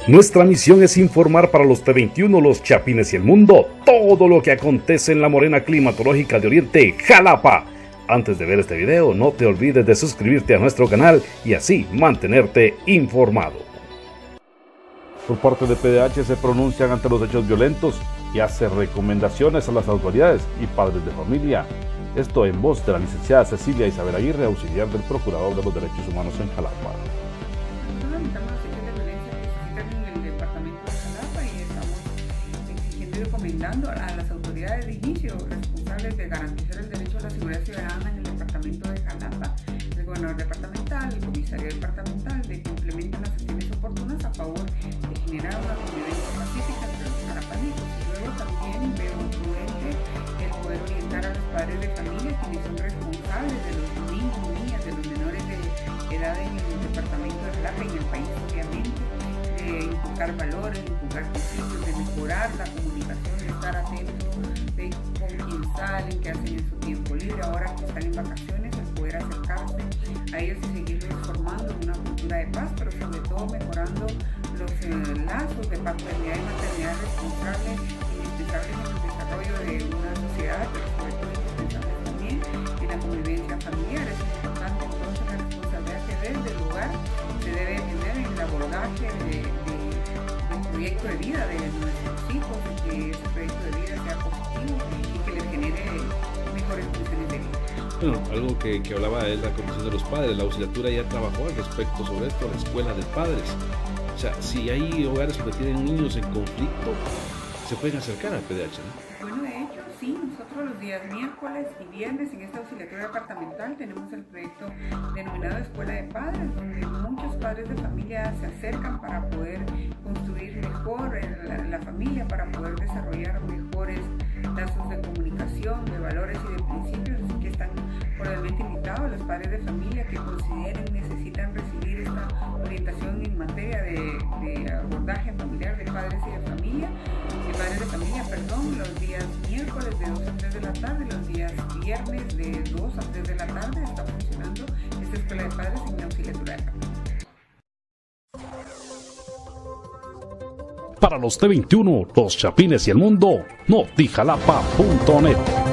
Nuestra misión es informar para los T21, los Chapines y el mundo todo lo que acontece en la morena climatológica de Oriente, Jalapa. Antes de ver este video, no te olvides de suscribirte a nuestro canal y así mantenerte informado. Por parte de PDH se pronuncian ante los hechos violentos y hace recomendaciones a las autoridades y padres de familia. Esto en voz de la licenciada Cecilia Isabel Aguirre, auxiliar del Procurador de los Derechos Humanos en Jalapa. Recomendando a las autoridades de inicio responsables de garantizar el derecho a la seguridad ciudadana en el departamento de Jalapa, el gobernador departamental, el comisario departamental, de que implementen las acciones oportunas a favor de generar una convivencia pacífica entre los jalapaneses. Y luego también veo prudente el poder orientar a los padres de familia, quienes son responsables de los niños, niñas, de los menores de edad en el departamento de Jalapa y en el país, obviamente, de inculcar valores, de inculcar principios, de mejorar la comunicación, de estar atentos de con quién salen, qué hacen en su tiempo libre, ahora que están en vacaciones, el poder acercarse a ellos y seguirlos formando en una cultura de paz, pero sobre todo mejorando los lazos de paternidad y maternidad responsable, indispensables en el desarrollo de una sociedad, pero sobre todo indispensables también en la convivencia familiar. Es importante entonces la responsabilidad que desde el lugar se debe tener en el abordaje del proyecto de vida de nuestros hijos, y que ese proyecto de vida sea positivo y que les genere mejores condiciones de vida. Bueno, algo que hablaba es la Comisión de los Padres. La auxiliatura ya trabajó al respecto sobre esto, la escuela de padres. O sea, si hay hogares donde tienen niños en conflicto, se pueden acercar al PDH, ¿no? Bueno, de hecho, sí, nosotros los días miércoles y viernes en esta auxiliatura departamental tenemos el proyecto denominado Escuela de Padres, donde muchos padres de familia se acercan para poder construir mejor la familia, para poder desarrollar mejores lazos de comunicación, de valores y de principios. Así que están cordialmente invitados los padres de familia que consideren necesitan recibir esta orientación en materia de abordaje familiar de padres y de familia, los días miércoles de 2 a 3 de la tarde, los días viernes de 2 a 3 de la tarde está funcionando esta escuela de padres en la auxiliatura de Jalapa. Para los T21, los Chapines y el mundo, notijalapa.net.